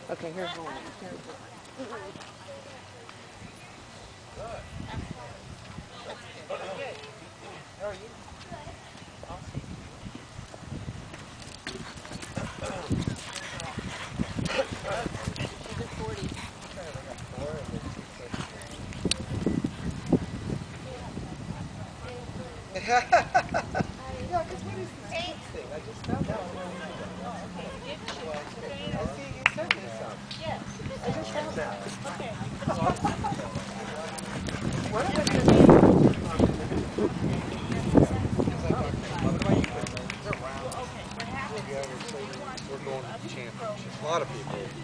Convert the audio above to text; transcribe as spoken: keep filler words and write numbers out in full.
Okay, here's one. Here's one. How are you? Yeah, because what is this kids thing? I just found out. I see you sent me some. Yes. I just found that. Okay. What am I going to do? What do I eat with? We're going to championships. A lot of people.